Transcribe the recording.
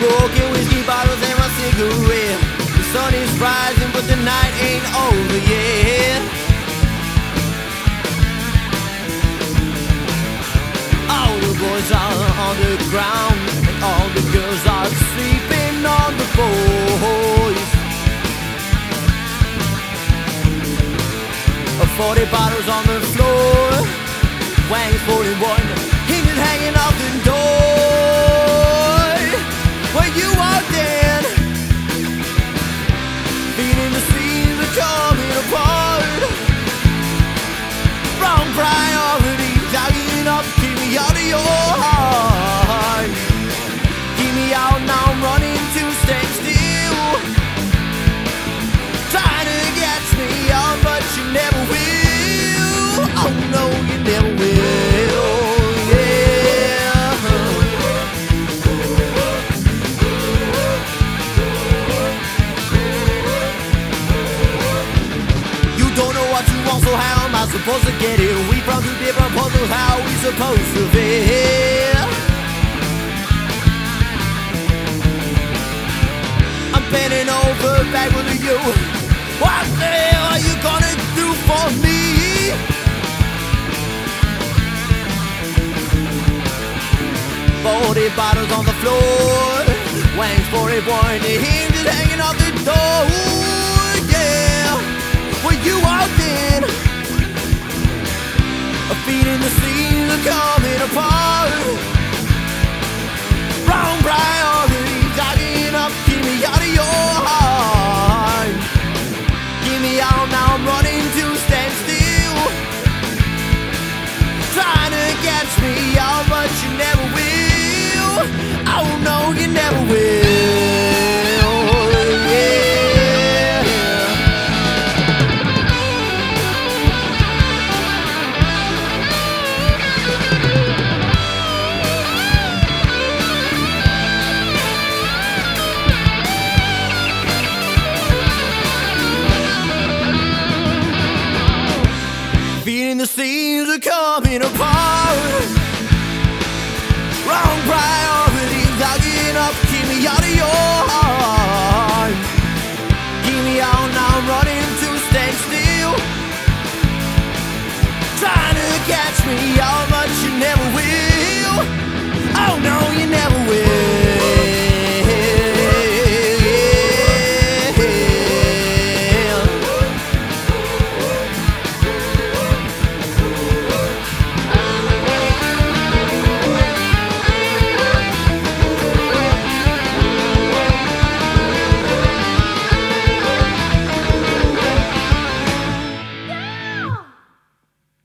broken whiskey bottles and my cigarette. The sun is rising but the night ain't over yet. All the boys are on the ground and all the girls are sleeping on the boys. 40 bottles on the floor, Wang's 41, hinges hanging off the door. When you walked in, feeling the scenes are coming apart. Wrong priorities, jogging up, keep me out of your heart. Keep me out now, I'm running to stand still. Trying to catch me out, but you never will. Oh no, you never will. Yeah. You don't know what you want, so how am I supposed to get it? We from two different puzzles, how we supposed to feel? I'm bending over back with you. What the hell are you gonna do for me? 40 bottles on the floor, Wang's 41, the hinges hanging off the door. Ooh, yeah, when you walked in, feeling the scenes are coming apart. Wrong priorities, jogging up, keep me out of your heart. Keep me out now, I'm running to stand still. Trying to catch me out, but you never will. Oh no, you never will. Yeah. Feeling the scenes are coming apart. Wrong priorities, jogging up, keep me out of your heart. Keep me out now, I'm running to stand still.